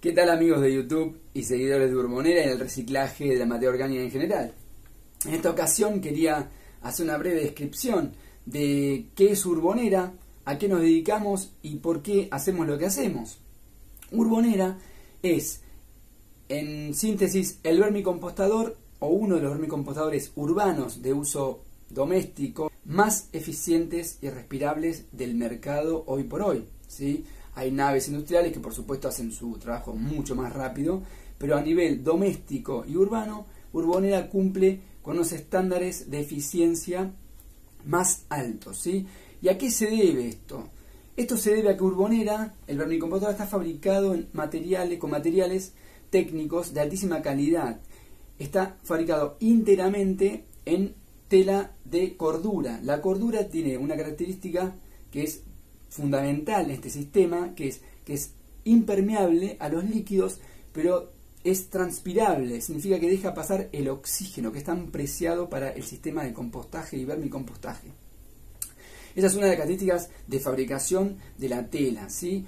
¿Qué tal, amigos de YouTube y seguidores de Urbonera y el reciclaje de la materia orgánica en general? En esta ocasión quería hacer una breve descripción de qué es Urbonera, a qué nos dedicamos y por qué hacemos lo que hacemos. Urbonera es, en síntesis, el vermicompostador o uno de los vermicompostadores urbanos de uso doméstico más eficientes y respirables del mercado hoy por hoy, ¿sí? Hay naves industriales que por supuesto hacen su trabajo mucho más rápido, pero a nivel doméstico y urbano, Urbonera cumple con unos estándares de eficiencia más altos, ¿sí? ¿Y a qué se debe esto? Esto se debe a que Urbonera, el vermicompostador, está fabricado en con materiales técnicos de altísima calidad. Está fabricado íntegramente en tela de cordura. La cordura tiene una característica que es fundamental en este sistema, que es impermeable a los líquidos, pero es transpirable, significa que deja pasar el oxígeno, que es tan preciado para el sistema de compostaje y vermicompostaje. Esa es una de las características de fabricación de la tela, ¿sí?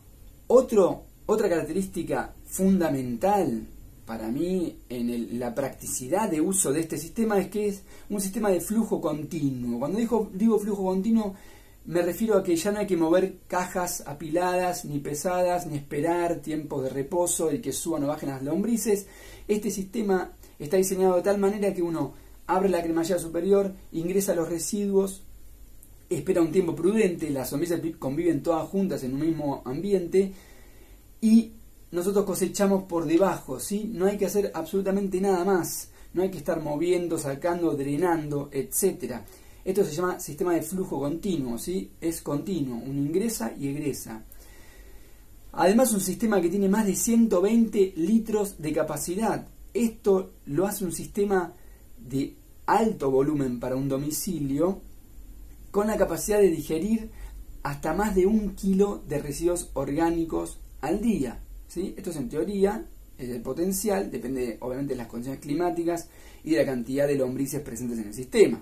Otra característica fundamental para mí en la practicidad de uso de este sistema es que es un sistema de flujo continuo. Cuando digo flujo continuo, me refiero a que ya no hay que mover cajas apiladas, ni pesadas, ni esperar tiempos de reposo y que suban o bajen las lombrices. Este sistema está diseñado de tal manera que uno abre la cremallera superior, ingresa los residuos, espera un tiempo prudente, las lombrices conviven todas juntas en un mismo ambiente y nosotros cosechamos por debajo, ¿sí? No hay que hacer absolutamente nada más, no hay que estar moviendo, sacando, drenando, etcétera. Esto se llama sistema de flujo continuo, ¿sí? Es continuo, uno ingresa y egresa. Además, un sistema que tiene más de 120 litros de capacidad. Esto lo hace un sistema de alto volumen para un domicilio, con la capacidad de digerir hasta más de 1 kilo de residuos orgánicos al día, ¿sí? Esto es en teoría, es el potencial, depende obviamente de las condiciones climáticas y de la cantidad de lombrices presentes en el sistema.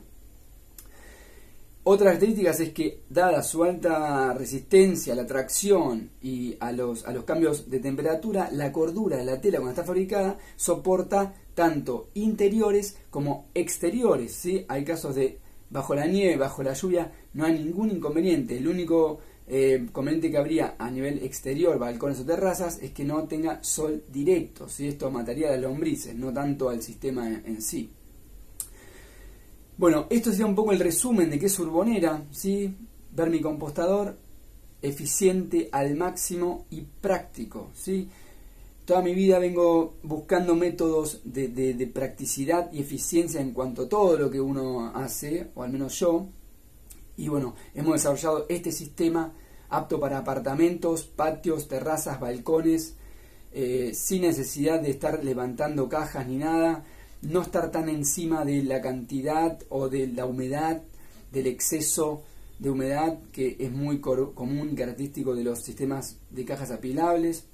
Otra característica es que, dada su alta resistencia a la tracción y a los cambios de temperatura, la cordura de la tela cuando está fabricada soporta tanto interiores como exteriores, ¿sí? Hay casos de bajo la nieve, bajo la lluvia, no hay ningún inconveniente. El único conveniente que habría a nivel exterior, balcones o terrazas, es que no tenga sol directo, ¿sí? Esto mataría a las lombrices, no tanto al sistema en sí. Bueno, esto sería un poco el resumen de qué es Urbonera, ¿sí? Vermicompostador eficiente al máximo y práctico, ¿sí? Toda mi vida vengo buscando métodos de practicidad y eficiencia en cuanto a todo lo que uno hace, o al menos yo. Y bueno, hemos desarrollado este sistema apto para apartamentos, patios, terrazas, balcones, sin necesidad de estar levantando cajas ni nada. No estar tan encima de la cantidad o de la humedad, del exceso de humedad que es muy común y característico de los sistemas de cajas apilables.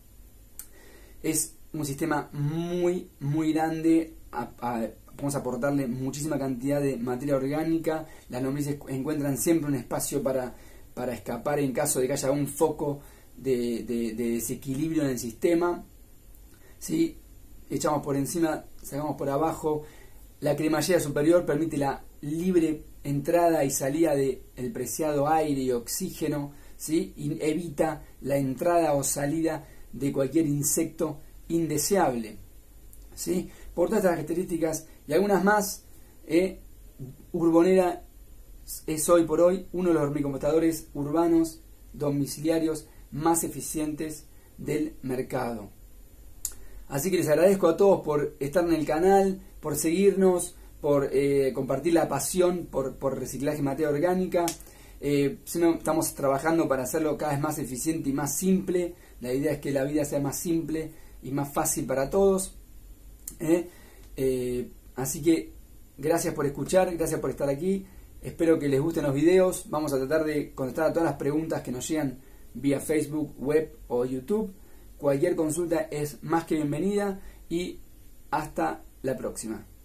Es un sistema muy grande, vamos a aportarle muchísima cantidad de materia orgánica. Las lombrices encuentran siempre un espacio para escapar en caso de que haya un foco de desequilibrio en el sistema, ¿sí? Echamos por encima, sacamos por abajo. La cremallera superior permite la libre entrada y salida del preciado aire y oxígeno, ¿sí? Y evita la entrada o salida de cualquier insecto indeseable, ¿sí? Por todas estas características y algunas más, Urbonera es hoy por hoy uno de los vermicompostadores urbanos domiciliarios más eficientes del mercado. Así que les agradezco a todos por estar en el canal, por seguirnos, por compartir la pasión por reciclaje de materia orgánica. Estamos trabajando para hacerlo cada vez más eficiente y más simple. La idea es que la vida sea más simple y más fácil para todos. Así que gracias por escuchar, gracias por estar aquí. Espero que les gusten los videos. Vamos a tratar de contestar a todas las preguntas que nos llegan vía Facebook, web o YouTube. Cualquier consulta es más que bienvenida y hasta la próxima.